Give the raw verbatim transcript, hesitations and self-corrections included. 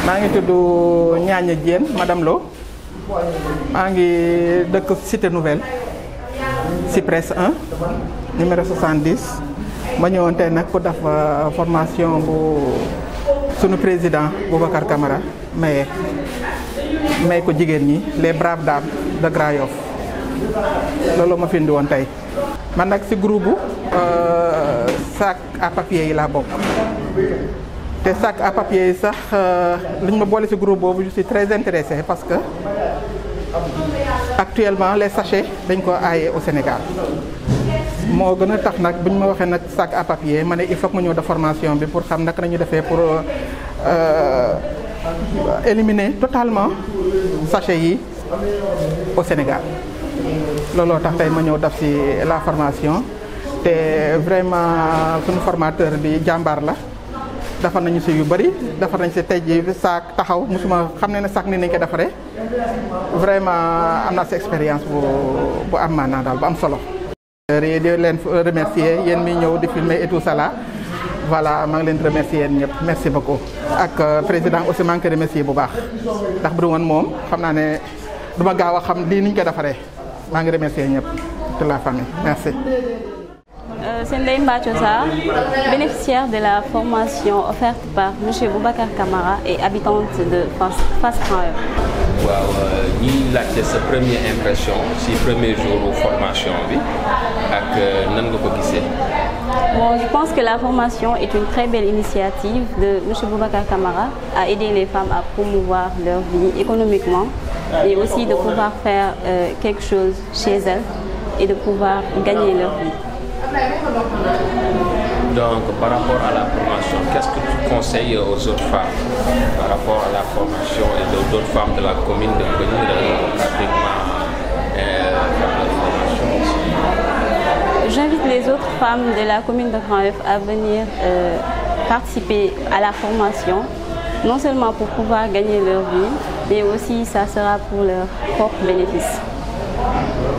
maa ngi tudd Ñaaña Diène madame Lo maa ngi dëkk Cité Nouvelle Cyprès un numéro soixante-dix ma ñëwoon tey nag pour def formation bu sunu président Boubacar Camara maye may ko jigéen ñi les braves dames de Grand Yoff loolu ma fi indi woon tey. man nag ci groupe bu sac à papier yi laa bokk te sac à papier yi sax li ñu ma boole ci groupe boobu je suis très intéressé parce que actuellement les sachets dañ ko aaye au Sénégal moo gën a tax nag bu ñu ma waxee nag sac à papier ma ne il faut que ma ñëw de formation bi pour xam naka nañu defee pour éliminer totalement sachets yi au Sénégal looloo tax tey ma ñëw def ci la formation te vraiment suñu formateur bi jàmbaar la defar nañu ci yu bari defar nañu ci tey ji sac taxaw musuma xam ne ne sac ni nañ ko defaree vraiment am naa ci expérience bu bu am maanaa daal bu am solo. di leen remercier yéen mi ñëw di filmer et tout ça là voilà maa ngi leen di remercier yéen ñëpp merci beaucoup. ak président aussi maa ngi koy remercier bu baax ndax bu du woon moom xam naa ne du ma gaaw a xam lii ni ñu ko defaree maa ngi remercier ñëpp toute la famille merci. Euh, c'est Ndeye Mbathio Sarr, bénéficiaire de la formation offerte par monsieur Boubacar Camara et habitante de Fass Fass Grand Yoff. waaw ñuy laajte sa première impression ci premier jour formation bi ak nan nga ko gisee. Bon, je pense que la formation est une très belle initiative de monsieur Boubacar Camara à aider les femmes à promouvoir leur vie économiquement et aussi de pouvoir faire euh, quelque chose chez elles et de pouvoir gagner leur vie. Donc, par rapport à la formation, qu'est-ce que tu conseilles aux autres femmes par rapport à la formation et d'autres femmes de la commune de venir euh, pratiquement euh, faire la formation aussi? J'invite les autres femmes de la commune de Grand Yoff à venir euh, participer à la formation, non seulement pour pouvoir gagner leur vie, mais aussi ça sera pour leur propre bénéfice.